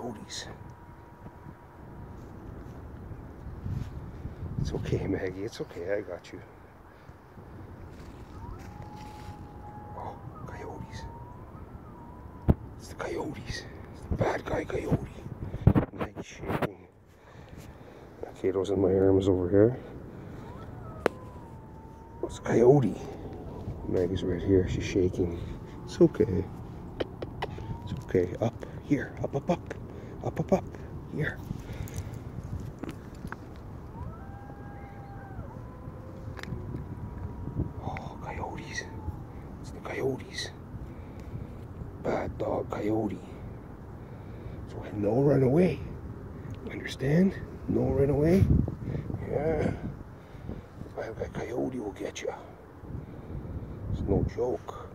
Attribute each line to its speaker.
Speaker 1: coyotes. It's okay, Maggie. It's okay. I got you. Oh, coyotes. It's the coyotes. It's the bad guy coyote. Maggie's shaking. Kato's in my arms over here. Oh, it's a coyote. Maggie's right here. She's shaking. It's okay. It's okay. Up. Here. Up, up, up. Up, up, up. Here. Oh, coyotes. It's the coyotes. Bad dog coyote. So no run away. Understand? No run away. Yeah. Bad guy coyote will get you. It's no joke.